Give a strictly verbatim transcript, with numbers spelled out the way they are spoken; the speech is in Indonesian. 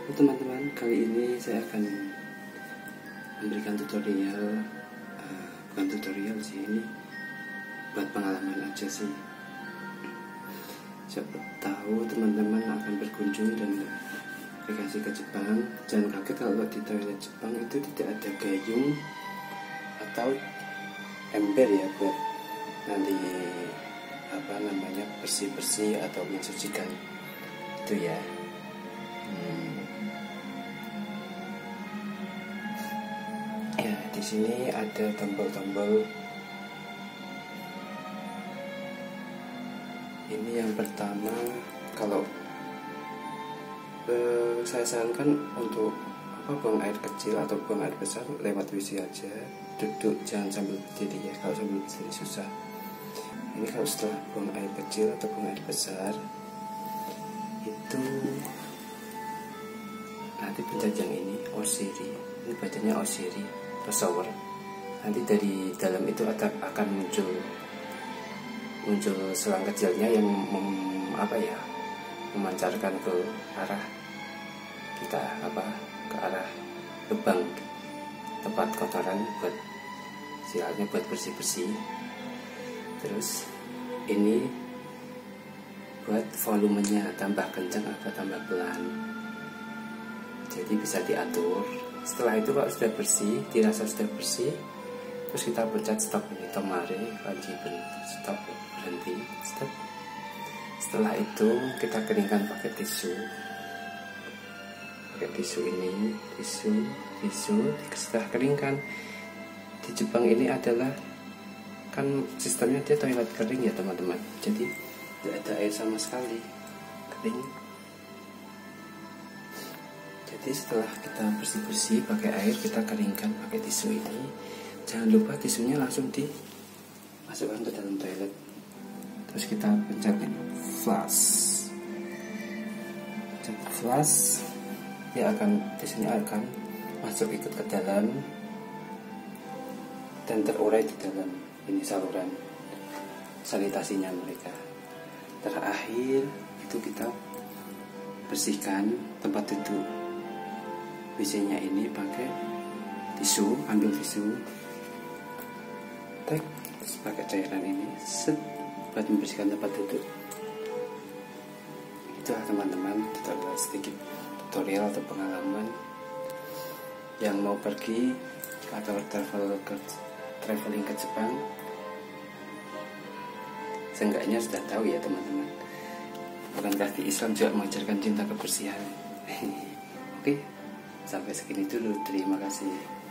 Halo teman-teman, kali ini saya akan memberikan tutorial, uh, bukan tutorial sih, ini buat pengalaman aja sih. Siapa tahu teman-teman akan berkunjung dan rekreasi ke Jepang. Jangan kaget kalau di toilet Jepang itu tidak ada gayung atau ember ya buat nanti apa namanya bersih-bersih atau mensucikan itu ya. Hmm. Ya, di sini ada tombol-tombol. Ini yang pertama, kalau eh, saya sarankan untuk apa buang air kecil atau buang air besar lewat W C aja. Duduk, jangan sambil berdiri ya. Kalau sambil berdiri susah. Ini kalau setelah buang air kecil atau buang air besar itu nanti pencet yang ini Oshiri, ini bacanya Oshiri atau shower. Nanti dari dalam itu akan muncul muncul selang kecilnya yang mem, apa ya memancarkan ke arah kita apa ke arah lubang tempat kotoran buat sialnya buat bersih bersih. Terus ini buat volumenya tambah kencang atau tambah pelan, jadi bisa diatur. Setelah itu kalau sudah bersih, dirasa sudah bersih, terus kita pencet stop ini, tomare kanji stop, berhenti, stop. Setelah itu kita keringkan pakai tisu, pakai tisu ini, tisu, tisu. Setelah keringkan, di Jepang ini adalah kan sistemnya dia toilet kering ya teman-teman, jadi tidak ada air sama sekali, kering. Jadi setelah kita bersih-bersih pakai air, kita keringkan pakai tisu ini. Jangan lupa tisunya langsung dimasukkan ke dalam toilet. Terus kita pencet flush. Pencet flush, dia akan tisunya akan masuk ikut ke dalam dan terurai di dalam ini saluran sanitasinya mereka. Terakhir itu kita bersihkan tempat duduk W C-nya ini pakai tisu, ambil tisu, tek, pakai cairan ini, set, buat membersihkan tempat duduk. Itulah teman-teman tutorial sedikit tutorial atau pengalaman yang mau pergi atau travel ke traveling ke Jepang. Seenggaknya sudah tahu ya teman-teman. Bukankah di Islam juga mengajarkan cinta kebersihan? Oke, sampai segini dulu. Terima kasih.